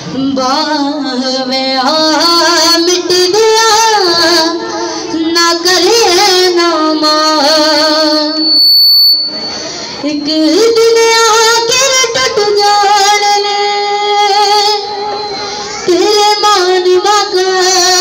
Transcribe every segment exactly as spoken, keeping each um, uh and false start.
बावे आ मिट गया ना करे ना मां एक दिन आके टूट जाने तेरे मान मगा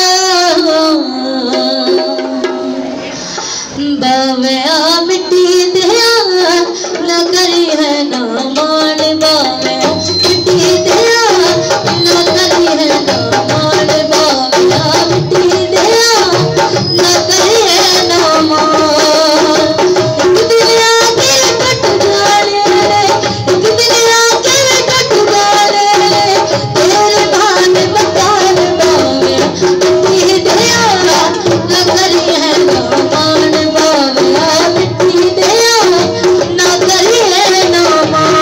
बावे आ मिट गया ना करे है ना मान बावे मिट गया ना करे है ना मान बावे आ मिट गया ना करे है ना मान एक दिन आके टूट जाने एक दिन आके टूट जाने तेरे भान मकान बावे मिट गया ना करे है ना मान बावे आ मिट गया ना करे है ना मान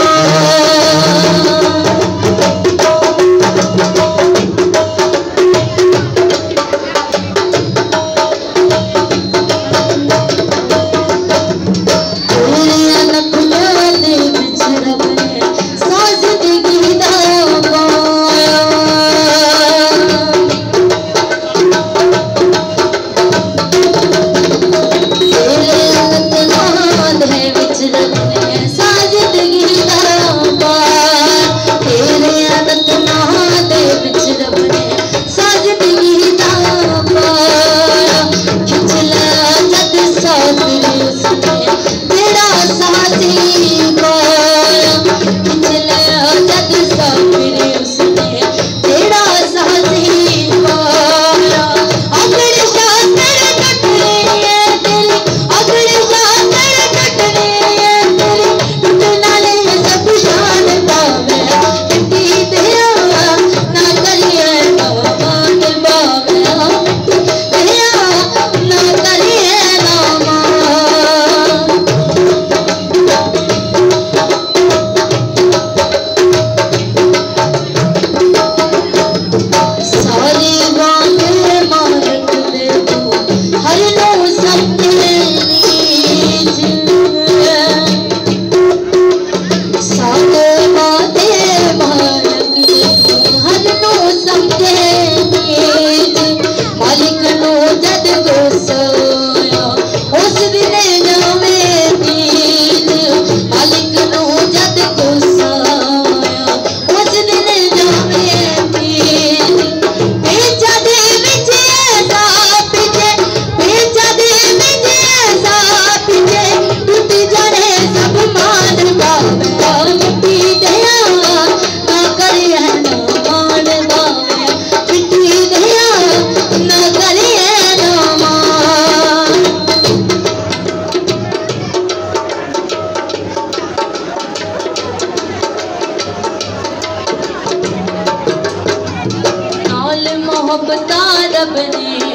मोहब्बत रब ने